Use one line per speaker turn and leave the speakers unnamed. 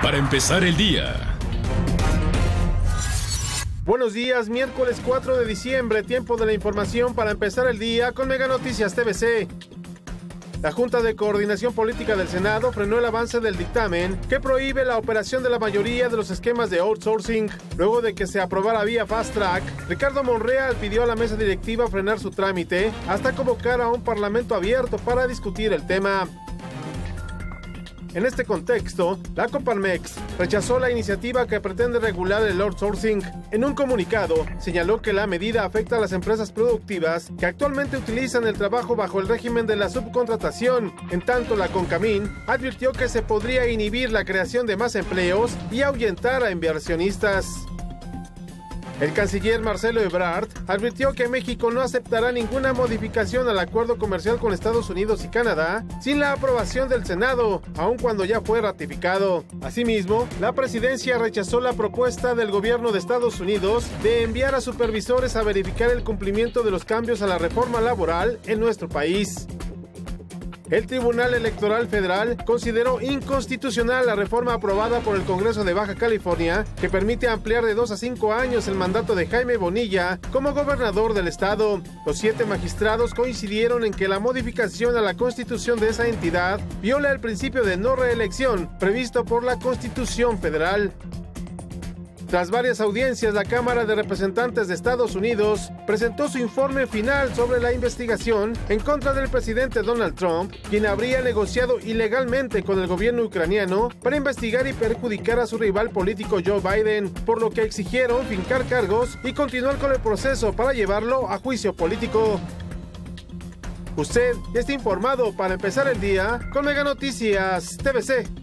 para empezar el día.
Buenos días, miércoles 4 de diciembre, tiempo de la información para empezar el día con Mega Noticias TVC. La Junta de Coordinación Política del Senado frenó el avance del dictamen que prohíbe la operación de la mayoría de los esquemas de outsourcing. Luego de que se aprobara vía Fast Track, Ricardo Monreal pidió a la mesa directiva frenar su trámite hasta convocar a un parlamento abierto para discutir el tema. En este contexto, la Coparmex rechazó la iniciativa que pretende regular el outsourcing. En un comunicado, señaló que la medida afecta a las empresas productivas que actualmente utilizan el trabajo bajo el régimen de la subcontratación. En tanto, la CONCAMIN advirtió que se podría inhibir la creación de más empleos y ahuyentar a inversionistas. El canciller Marcelo Ebrard advirtió que México no aceptará ninguna modificación al acuerdo comercial con Estados Unidos y Canadá sin la aprobación del Senado, aun cuando ya fue ratificado. Asimismo, la presidencia rechazó la propuesta del gobierno de Estados Unidos de enviar a supervisores a verificar el cumplimiento de los cambios a la reforma laboral en nuestro país. El Tribunal Electoral Federal consideró inconstitucional la reforma aprobada por el Congreso de Baja California que permite ampliar de 2 a 5 años el mandato de Jaime Bonilla como gobernador del estado. Los 7 magistrados coincidieron en que la modificación a la constitución de esa entidad viola el principio de no reelección previsto por la Constitución Federal. Tras varias audiencias, la Cámara de Representantes de Estados Unidos presentó su informe final sobre la investigación en contra del presidente Donald Trump, quien habría negociado ilegalmente con el gobierno ucraniano para investigar y perjudicar a su rival político Joe Biden, por lo que exigieron fincar cargos y continuar con el proceso para llevarlo a juicio político. Usted está informado para empezar el día con Mega Noticias TVC.